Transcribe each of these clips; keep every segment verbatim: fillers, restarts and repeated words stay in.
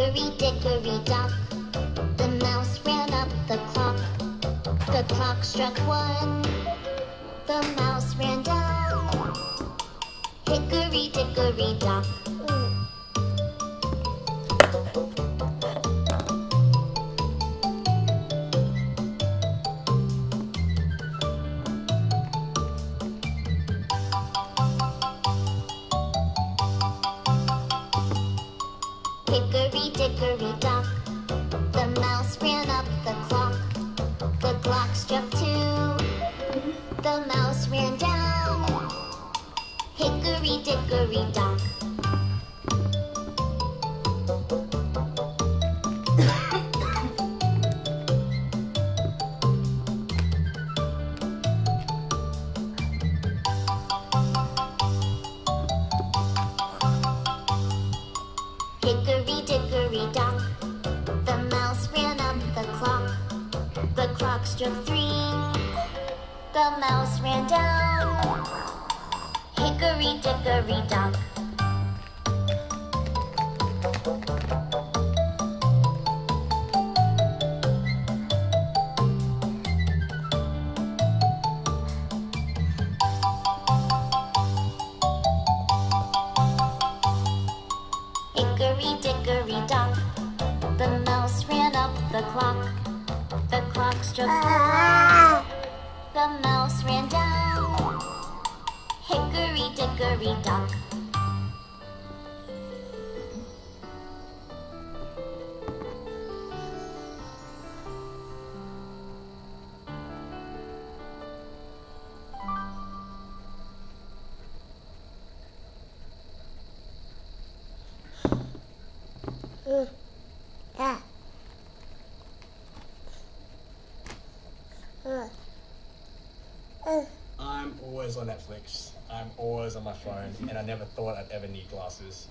Hickory-dickory-dock, the mouse ran up the clock. The clock struck one, the mouse ran down. Hickory-dickory-dock. Hickory-dickory-dock, the mouse ran up the clock. The clock struck two, the mouse ran down. Hickory-dickory-dock. Hickory-dickory-dock, the mouse ran up the clock. The clock struck three, the mouse ran down. Hickory-dickory-dock. Hickory-dickory-dock, the mouse ran up the clock. The clock struck four, the mouse ran down. Hickory-dickory-dock. Yeah. I'm always on Netflix. I'm always on my phone, and I never thought I'd ever need glasses.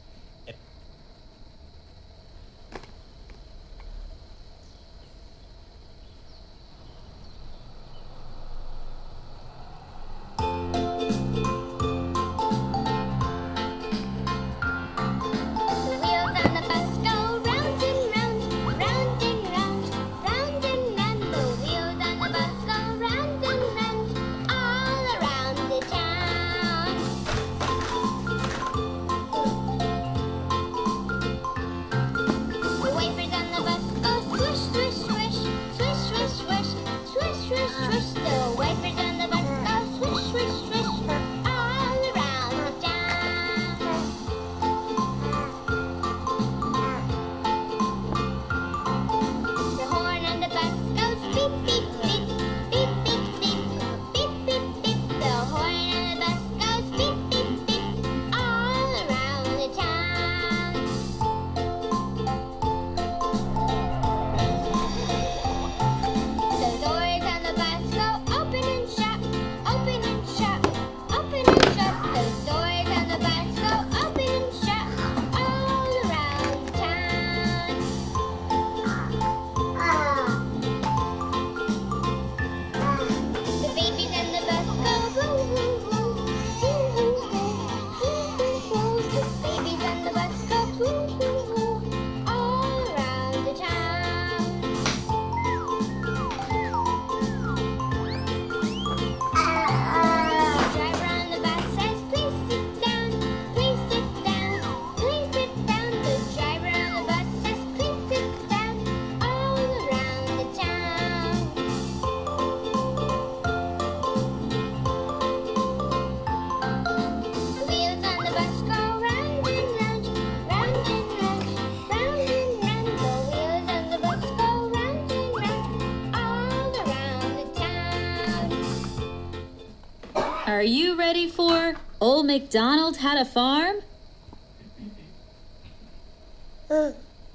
Are you ready for Old MacDonald Had a Farm? Uh.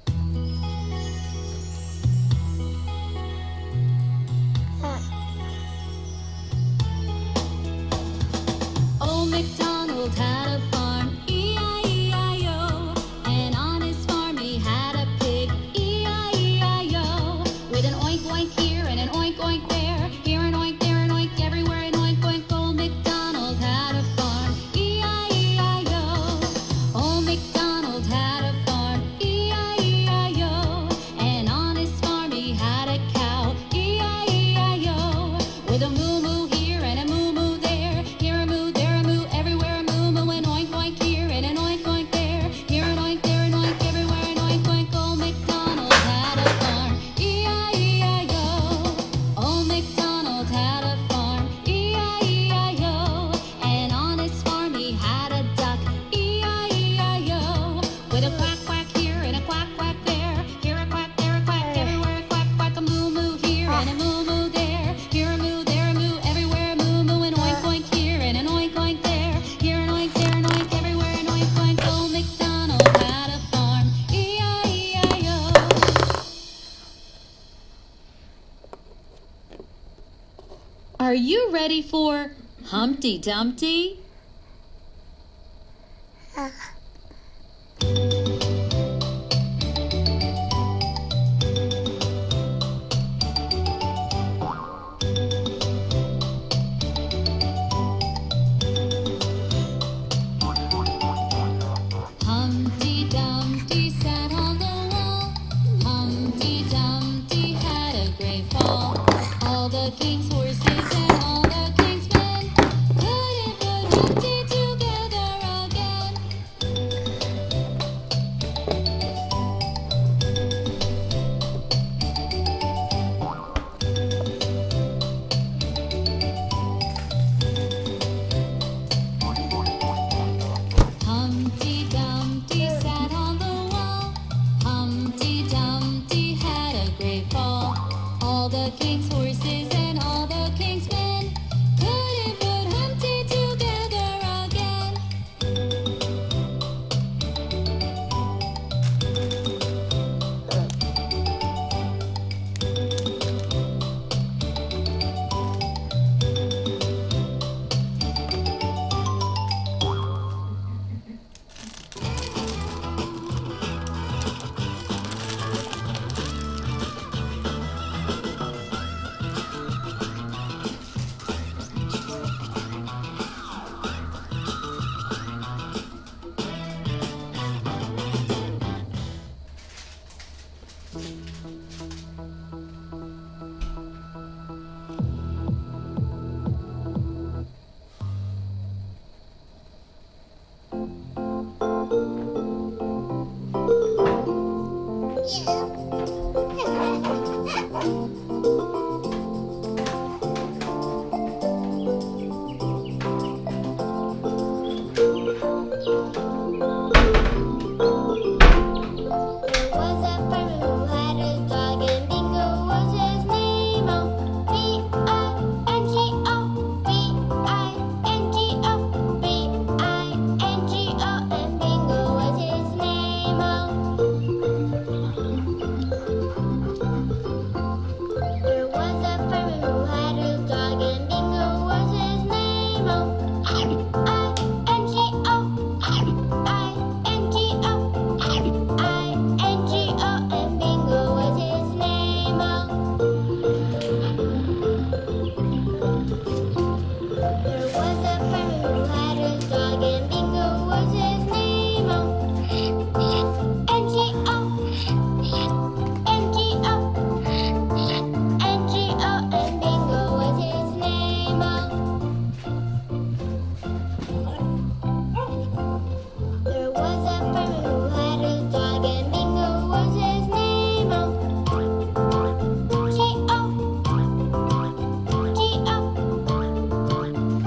Old MacDonald had a farm, E I E I O. And on his farm he had a pig, E I E I O. With an oink oink here and an oink oink there, here an oink, there an oink, everywhere an oink oink. Old MacDonald had a farm, E I E I O. Old MacDonald had a farm, E I E I O. Are you ready for Humpty Dumpty? Uh. Humpty Dumpty sat on the wall. Humpty Dumpty had a great fall. All the king's horses and all the king's men couldn't put Humpty together again. Humpty Dumpty sat on the wall. Humpty Dumpty had a great fall. All the king's horses and all the king's men couldn't put Humpty together again. Yeah.